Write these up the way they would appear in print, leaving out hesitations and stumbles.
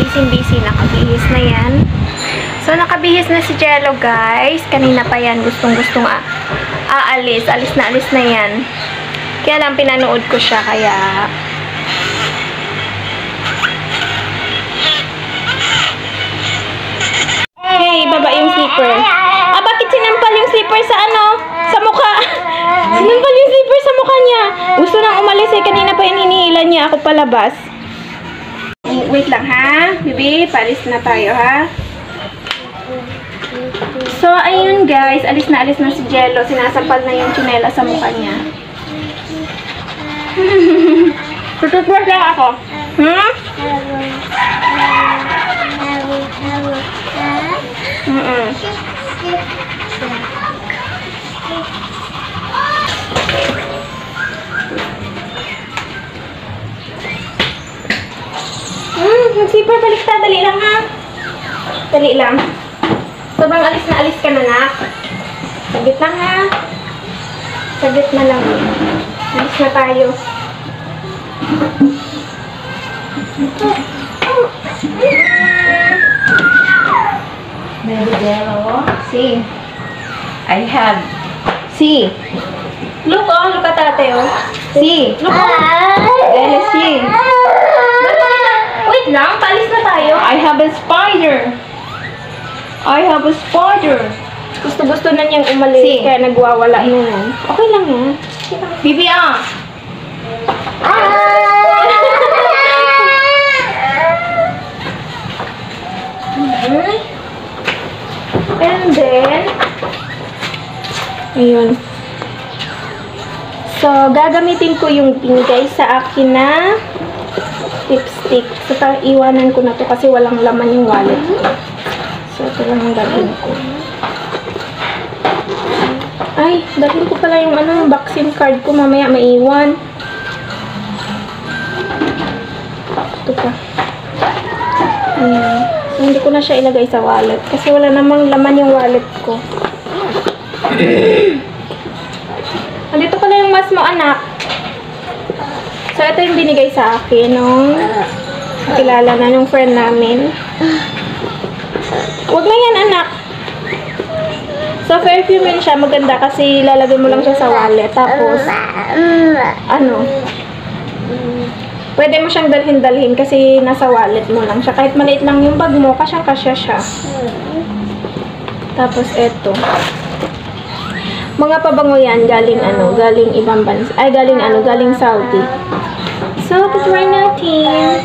busy. Nakabihis na yan. So, nakabihis na si Jello, guys. Kanina pa yan. Gustong-gustong aalis. Alis na yan. Kaya lang, pinanood ko siya. Kaya... Hey, baba yung slipper. Bakit sinampal yung slipper sa ano? Sa mukha. Sinampal yung slipper sa mukha niya. Gusto nang umalis eh. Kanina pa hinihilan niya ako palabas. Wait lang ha. Bibi, paalis na tayo ha. So, ayun guys. Alis na si Jello. Sinasampal na yung tsinela sa mukha niya. Tututwas lang ako. Zipper, balik ta. Dali lang ha. Dali lang. Sobrang alis ka na nak. Saglit lang ha. Saglit na lang. Alis na tayo. Baby Jello, see, I have, see, Look at ate oh. see, Look Jello, see, Wait lang, paalis na tayo. I have a spider, Gusto na niyang umalis, See. kaya nagwawala na yan. Okay lang yan. Bibi ah, And then, ayun. So, gagamitin ko yung binigay sa akin na lipstick. So, iwanan ko na to kasi walang laman yung wallet ko. So, ito lang ang gagawin ko. Ay, dalhin ko pala yung vaccine card ko. Mamaya maiwan. Ito pa. Ayan. So, hindi ko na siya ilagay sa wallet. Kasi wala namang laman yung wallet ko. Andito pala yung mask mo, anak. So, ito yung binigay sa akin nung kilala na nung friend namin. Huwag na yan, anak. So, perfume yun siya. Maganda kasi lalagay mo lang siya sa wallet. Tapos, pwede mo siyang dalhin-dalhin kasi nasa wallet mo lang siya. Kahit maliit lang yung bag mo, kasyang-kasya siya. Tapos, eto. Mga pabango yan, galing galing ibang bansa. Ay, galing Saudi. So, try natin.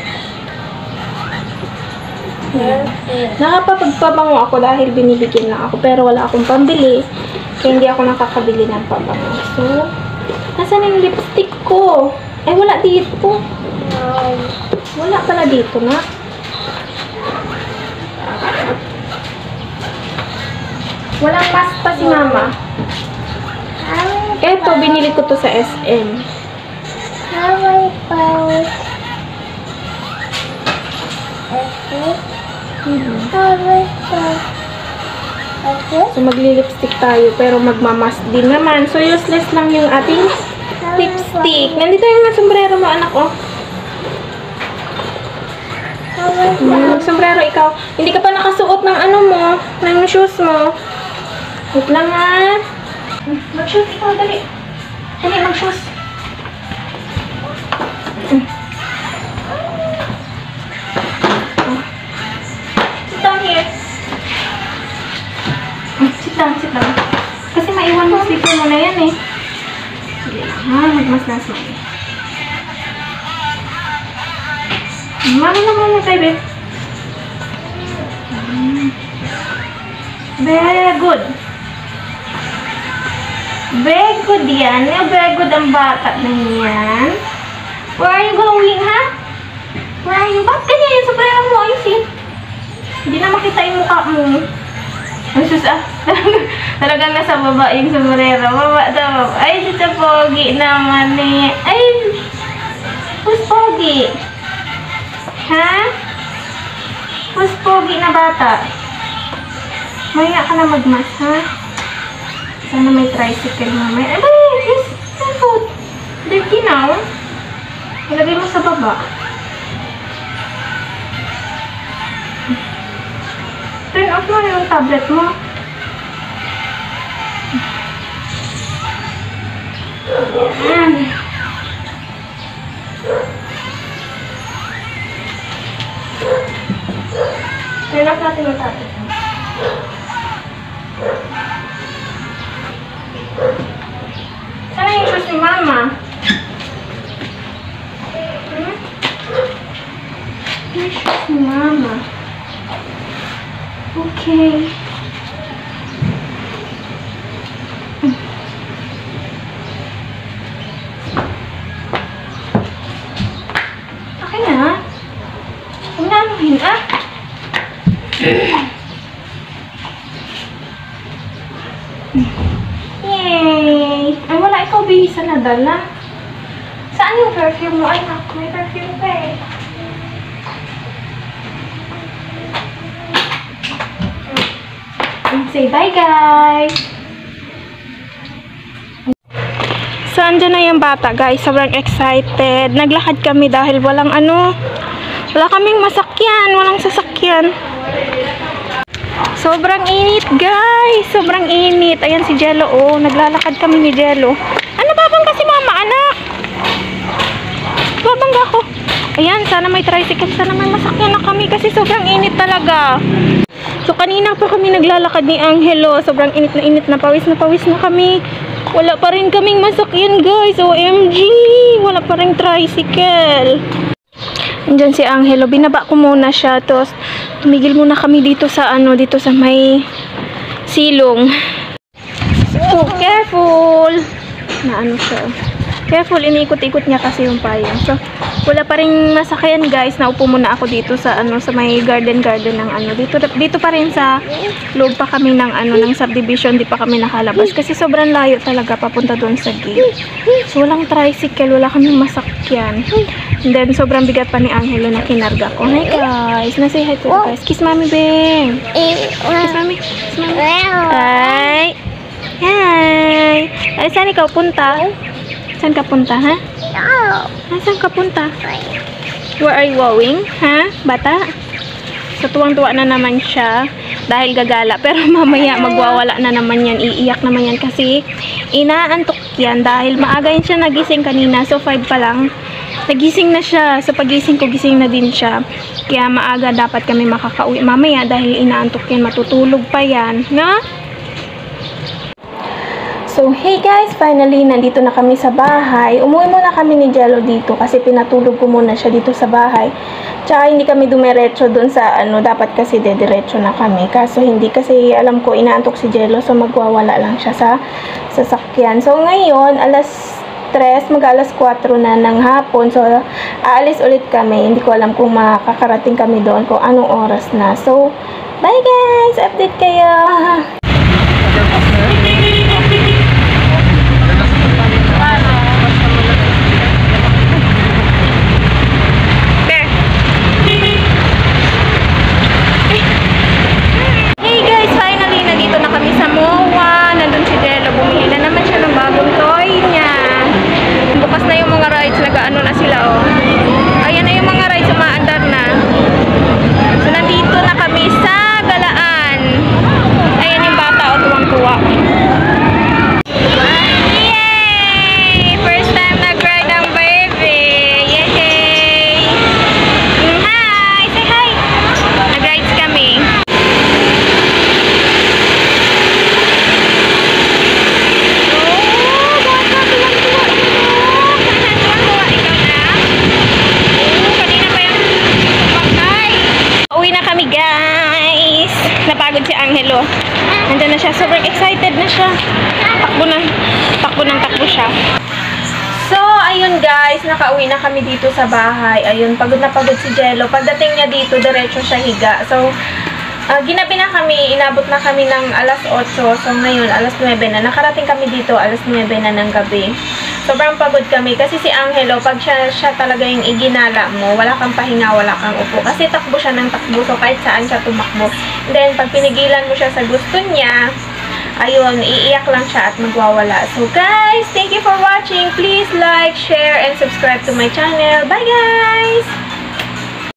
Nakapagpabango ako dahil binibigyan lang ako. Pero wala akong pambili. Kaya hindi ako nakakabili ng pabango. So, nasaan yung lipstick ko? Ay, wala dito. Wala pala dito na. Walang mask pa si mama. Eto, binili ko to sa SM. So, magli-lipstick tayo, pero magmamask din naman. So, useless lang yung ating lipstick. Nandito yung sombrero mo, anak, oh. Sombrero, ikaw. Hindi ka pa nakasuot ng ng shoes mo. Wait lang, ha. Mag-shoes, ikaw, dali. Dali, mag-shoes. Sit down here. Sit down. Kasi maiwan mo slipper mo na yan, eh. Sige lang, ha. Magmas-nas mo. Mama na tayo, babe. Very good. Very good yan. Very good ang bata na yan. Where are you going, ha? Where are you? Ba't ganyan yung sombrero mo? Ayusin. Hindi na makita yung mukha mo. Talagang nasa baba yung sombrero. Baba daw. Ay, si Pogi naman eh. Ay, who's Pogi? Ha? Who's Pogi na bata? Maya ka na magmas, ha? Sana may tricycle mamaya. Ay, yes! May food. Dirty now. Ilagay mo sa baba. Turn off mo yung tablet mo. Yan. Turn off natin yung tablet mo. Sana yung shoes ni Mama? Yung shoes ni Mama. Okay. Okay na. Huwag na anuhin, ah. Yay! Ay, wala ikaw bihisa na dala. Saan yung perfume mo? Ay, may perfume pa eh. Say bye, guys! So, andyan na yung bata, guys. Sobrang excited. Naglakad kami dahil walang wala kaming masakyan. Walang sasakyan. Sobrang init, guys. Sobrang init. Ayan si Jello, oh. Naglalakad kami ni Jello. Ano, babangga si Mama, anak? Babangga ko. Ayan, sana may tricycle. Sana may masakyan na kami kasi sobrang init talaga. So, kanina pa kami naglalakad ni Angelo. Sobrang init na pawis na kami. Wala pa rin kaming masakyan, guys. OMG! Wala pa rin tricycle. Andyan si Angelo. Binaba ko muna siya. Tapos, tumigil muna kami dito sa dito sa may silong. So, careful! Siya. Careful, iniikot-ikot niya kasi yung payong. So, wala pa rin masakyan, guys. Naupo muna ako dito sa sa may garden ng dito pa rin sa loob pa kami ng ng subdivision, di pa kami nakalabas kasi sobrang layo talaga papunta doon sa gate. So, walang tricycle, wala kaming masakyan. And then, sobrang bigat pa ni Angelo na kinarga ko. Hi, guys. Na-say hi to you, guys. Kiss Mami, Beng. Kiss Mami. Kiss Mami. Hi. Hi. Ay, saan ikaw punta? Saan ka punta, ha? Saan ka punta? Where are you going? Ha? Bata? So, tuwang-tuwa na naman siya dahil gagala. Pero mamaya magwawala na naman yan. Iiyak naman yan kasi inaantok yan dahil maaga yun siya nagising kanina. So, 5 pa lang. Nagising na siya. So, pagising ko, gising na din siya. Kaya maaga dapat kami makakauwi mamaya dahil inaantok yan. Matutulog pa yan. Na? So, hey guys, finally, nandito na kami sa bahay. Umuwi muna kami ni Jello dito kasi pinatulog ko muna siya dito sa bahay. Tsaka hindi kami dumiretso dun sa dapat kasi dediretso na kami. Kaso hindi kasi alam ko inaantok si Jello, so magwawala lang siya sa sasakyan. So, ngayon, alas 3, mag-alas 4 na ng hapon. So, aalis ulit kami. Hindi ko alam kung makakarating kami doon, kung anong oras na. So, bye guys! Update kayo! Nandiyan na siya. Sobrang excited na siya. Takbo siya. So, ayun guys. Nakauwi na kami dito sa bahay. Ayun, pagod na pagod si Jello. Pagdating niya dito, diretso siya higa. So, ginabi na kami. Inabot na kami ng alas 8. So, ngayon, alas 9 na. Nakarating kami dito, alas 9 na ng gabi. Sobrang pagod kami. Kasi si Angelo, pag siya talaga yung iginala mo, wala kang pahinga, wala kang upo. Kasi takbo siya ng takbo. So, kahit saan siya tumakbo. And then, pag pinigilan mo siya sa gusto niya, ayun, iiyak lang siya at magwawala. So, guys, thank you for watching. Please like, share, and subscribe to my channel. Bye, guys!